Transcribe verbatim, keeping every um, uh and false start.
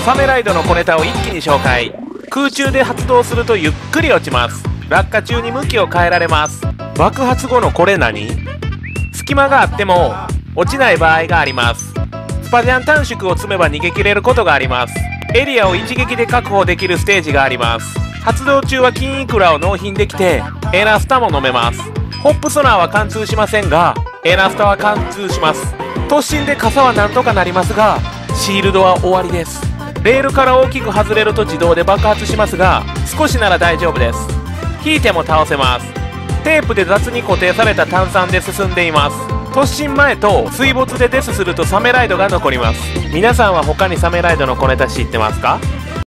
サメライドの小ネタを一気に紹介。空中で発動するとゆっくり落ちます。落下中に向きを変えられます。爆発後のこれ何？隙間があっても落ちない場合があります。スパジャン短縮を積めば逃げ切れることがあります。エリアを一撃で確保できるステージがあります。発動中は金イクラを納品できてエナスタも飲めます。ホップソナーは貫通しませんがエナスタは貫通します。突進で傘はなんとかなりますがシールドは終わりです。レールから大きく外れると自動で爆発しますが少しなら大丈夫です。引いても倒せます。テープで雑に固定された炭酸で進んでいます。突進前と水没でデスするとサメライドが残ります。皆さんは他にサメライドの小ネタ知ってますか？